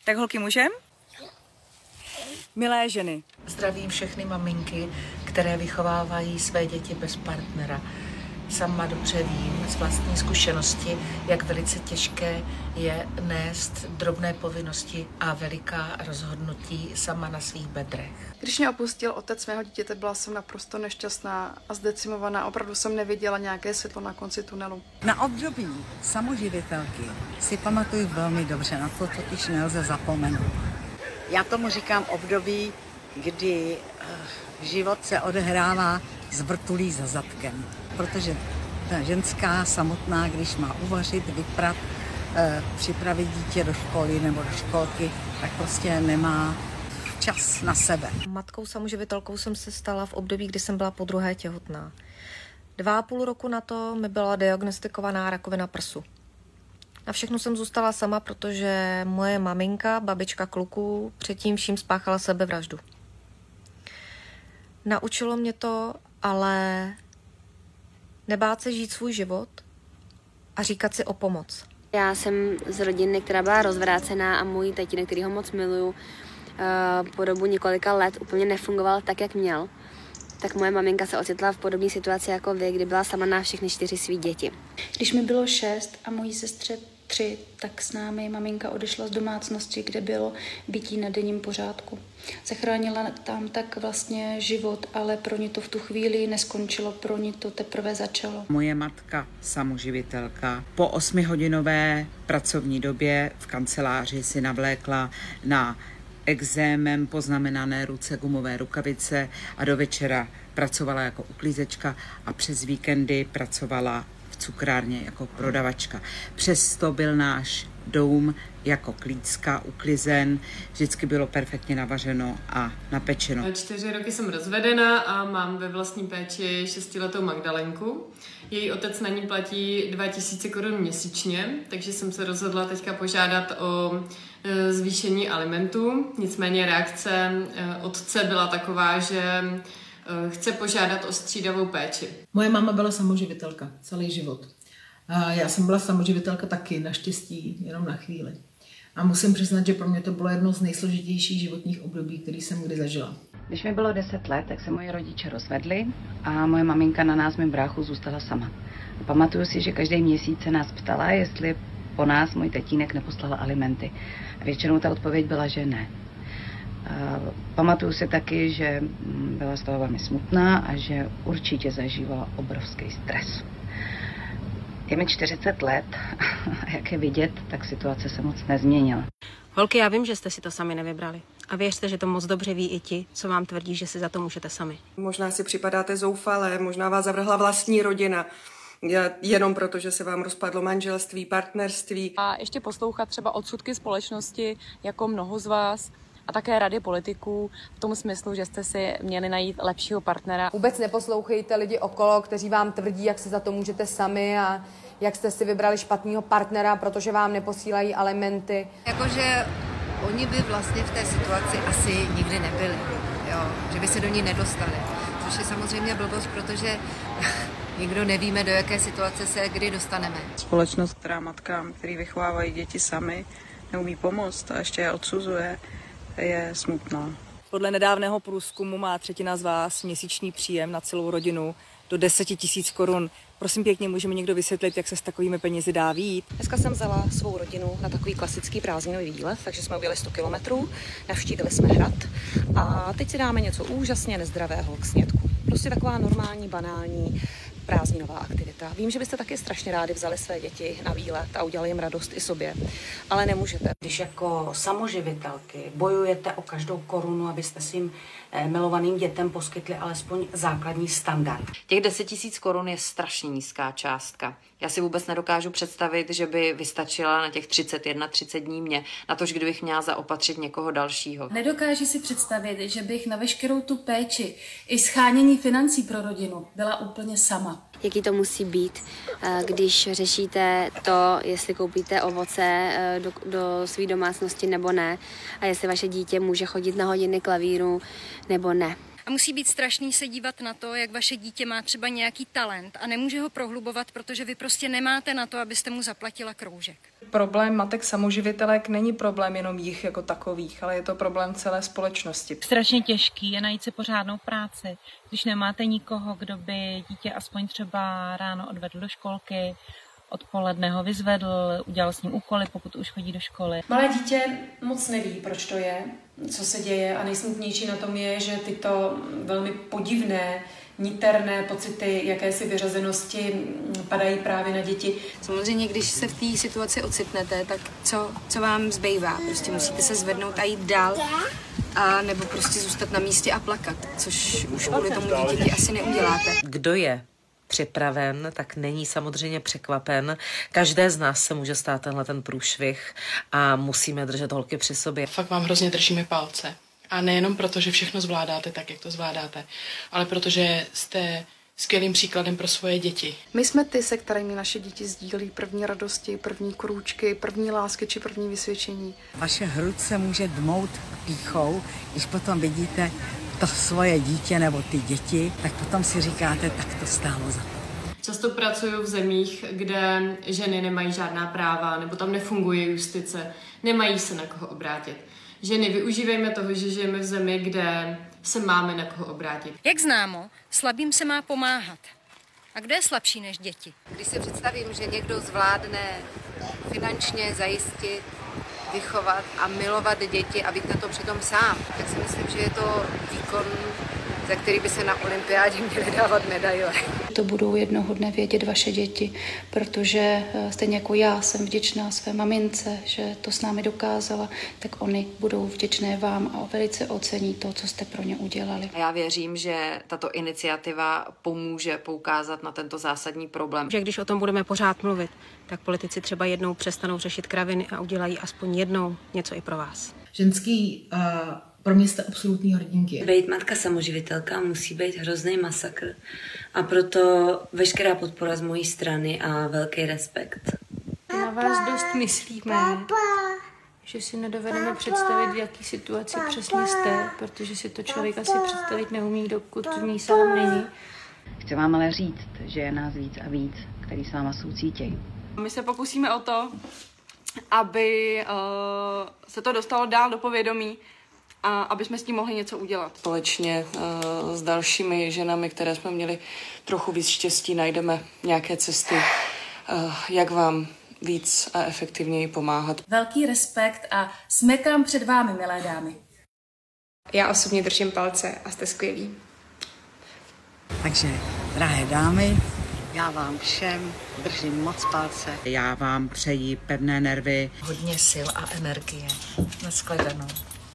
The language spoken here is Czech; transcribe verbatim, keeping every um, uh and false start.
Tak holky, můžem? Milé ženy. Zdravím všechny maminky, které vychovávají své děti bez partnera. Sama dobře vím z vlastní zkušenosti, jak velice těžké je nést drobné povinnosti a veliká rozhodnutí sama na svých bedrech. Když mě opustil otec mého dítěte, byla jsem naprosto nešťastná a zdecimovaná. Opravdu jsem neviděla nějaké světlo na konci tunelu. Na období samoživitelky si pamatuju velmi dobře, na to totiž nelze zapomenout. Já tomu říkám období, kdy život se odehrává z vrtulí za zadkem. Protože ta ženská samotná, když má uvařit, vyprat, e, připravit dítě do školy nebo do školky, tak prostě nemá čas na sebe. Matkou samoživitelkou jsem se stala v období, kdy jsem byla podruhé těhotná. Dva a půl roku na to mi byla diagnostikovaná rakovina prsu. Na všechno jsem zůstala sama, protože moje maminka, babička kluků, předtím vším spáchala sebevraždu. Naučilo mě to, ale nebát se žít svůj život a říkat si o pomoc. Já jsem z rodiny, která byla rozvrácená a můj tatínek, který ho moc miluju, po dobu několika let úplně nefungoval tak, jak měl. Tak moje maminka se ocitla v podobné situaci jako vy, kdy byla sama na všechny čtyři svý děti. Když mi bylo šest a mojí sestře tři, tak s námi maminka odešla z domácnosti, kde bylo bytí na denním pořádku. Zachránila tam tak vlastně život, ale pro ní to v tu chvíli neskončilo, pro ní to teprve začalo. Moje matka, samoživitelka, po osmihodinové pracovní době v kanceláři si navlékla na exémem poznamenané ruce gumové rukavice a do večera pracovala jako uklízečka a přes víkendy pracovala v cukrárně jako prodavačka. Přesto byl náš dům jako klícka uklizen, vždycky bylo perfektně navařeno a napečeno. Čtyři roky jsem rozvedena a mám ve vlastní péči šestiletou Magdalenku. Její otec na ní platí dva tisíce korun měsíčně, takže jsem se rozhodla teďka požádat o zvýšení alimentů. Nicméně reakce otce byla taková, že chce požádat o střídavou péči. Moje máma byla samoživitelka celý život. A já jsem byla samoživitelka taky, naštěstí, jenom na chvíli. A musím přiznat, že pro mě to bylo jedno z nejsložitějších životních období, který jsem kdy zažila. Když mi bylo deset let, tak se moje rodiče rozvedli a moje maminka na nás, mým bráchu, zůstala sama. A pamatuju si, že každý měsíc se nás ptala, jestli po nás můj tatínek neposlal alimenty. A většinou ta odpověď byla, že ne. A pamatuju si taky, že byla z toho velmi smutná a že určitě zažívala obrovský stres. Je mi čtyřicet let a jak je vidět, tak situace se moc nezměnila. Holky, já vím, že jste si to sami nevybrali. A věřte, že to moc dobře ví i ti, co vám tvrdí, že si za to můžete sami. Možná si připadáte zoufalé, možná vás zavrhla vlastní rodina. Jenom proto, že se vám rozpadlo manželství, partnerství. A ještě poslouchat třeba odsudky společnosti, jako mnoho z vás, a také rady politiků v tom smyslu, že jste si měli najít lepšího partnera. Vůbec neposlouchejte lidi okolo, kteří vám tvrdí, jak si za to můžete sami a jak jste si vybrali špatného partnera, protože vám neposílají alimenty. Jakože oni by vlastně v té situaci asi nikdy nebyli, jo? Že by se do ní nedostali. Což je samozřejmě blbost, protože nikdo nevíme, do jaké situace se kdy dostaneme. Společnost, která matkám, který vychovávají děti sami, neumí pomoct a ještě je odsuzuje, je smutná. Podle nedávného průzkumu má třetina z vás měsíční příjem na celou rodinu do deset tisíc korun. Prosím pěkně, můžeme někdo vysvětlit, jak se s takovými penězi dá vyjít? Dneska jsem vzala svou rodinu na takový klasický prázdninový výlet, takže jsme ujeli sto kilometrů, navštívili jsme hrad a teď si dáme něco úžasně nezdravého k snědku. Prostě taková normální, banální prázdninová aktivita. Vím, že byste taky strašně rádi vzali své děti na výlet a udělali jim radost i sobě, ale nemůžete. Když jako samoživitelky bojujete o každou korunu, abyste svým milovaným dětem poskytli alespoň základní standard. Těch deset tisíc korun je strašně nízká částka. Já si vůbec nedokážu představit, že by vystačila na těch třicet jedna třicet dní mě, na to, kdybych měla zaopatřit někoho dalšího. Nedokážu si představit, že bych na veškerou tu péči i schánění financí pro rodinu byla úplně sama. Jaký to musí být, když řešíte to, jestli koupíte ovoce do, do své domácnosti nebo ne a jestli vaše dítě může chodit na hodiny klavíru nebo ne. A musí být strašný se dívat na to, jak vaše dítě má třeba nějaký talent a nemůže ho prohlubovat, protože vy prostě nemáte na to, abyste mu zaplatila kroužek. Problém matek samoživitelek není problém jenom jich jako takových, ale je to problém celé společnosti. Strašně těžký je najít si pořádnou práci, když nemáte nikoho, kdo by dítě aspoň třeba ráno odvedl do školky, odpoledne ho vyzvedl, udělal s ním úkoly, pokud už chodí do školy. Malé dítě moc neví, proč to je, co se děje, a nejsmutnější na tom je, že tyto velmi podivné, niterné pocity jakési vyřazenosti padají právě na děti. Samozřejmě, když se v té situaci ocitnete, tak co, co vám zbývá? Prostě musíte se zvednout a jít dál, a nebo prostě zůstat na místě a plakat, což už kvůli tomu dítěti asi neuděláte. Kdo je připraven, tak není samozřejmě překvapen. Každé z nás se může stát tenhle ten průšvih a musíme držet holky při sobě. Fakt vám hrozně držíme palce. A nejenom proto, že všechno zvládáte tak, jak to zvládáte, ale protože jste skvělým příkladem pro svoje děti. My jsme ty, se kterými naše děti sdílí první radosti, první krůčky, první lásky či první vysvědčení. Vaše hruď se může dmout pýchou, když potom vidíte to svoje dítě nebo ty děti, tak potom si říkáte, tak to stálo za to. Často pracuju v zemích, kde ženy nemají žádná práva, nebo tam nefunguje justice, nemají se na koho obrátit. Ženy, využívejme toho, že žijeme v zemi, kde se máme na koho obrátit. Jak známo, slabým se má pomáhat. A kdo je slabší než děti? Když si představím, že někdo zvládne finančně zajistit, vychovat a milovat děti a být na to přitom sám, tak si myslím, že je to výkon, za který by se na olympiádě měly dávat medaile. To budou jednoho dne vědět vaše děti, protože stejně jako já jsem vděčná své mamince, že to s námi dokázala, tak oni budou vděčné vám a velice ocení to, co jste pro ně udělali. A já věřím, že tato iniciativa pomůže poukázat na tento zásadní problém. Že když o tom budeme pořád mluvit, tak politici třeba jednou přestanou řešit kraviny a udělají aspoň jednou něco i pro vás. Ženský uh... Pro mě jste absolutní hrdinky. Být matka samoživitelka musí být hrozný masakr. A proto veškerá podpora z mojí strany a velký respekt. Na vás dost myslíme, že si nedovedeme představit, v jaký situaci přesně jste, protože si to člověk asi představit neumí, dokud v ní sám není. Chci vám ale říct, že je nás víc a víc, který s váma soucítějí. My se pokusíme o to, aby uh, se to dostalo dál do povědomí, a aby jsme s tím mohli něco udělat. Společně uh, s dalšími ženami, které jsme měli trochu víc štěstí, najdeme nějaké cesty, uh, jak vám víc a efektivněji pomáhat. Velký respekt a smekám před vámi, milé dámy. Já osobně držím palce a jste skvělí. Takže, drahé dámy, já vám všem držím moc palce. Já vám přeji pevné nervy. Hodně sil a energie. Nashledanou.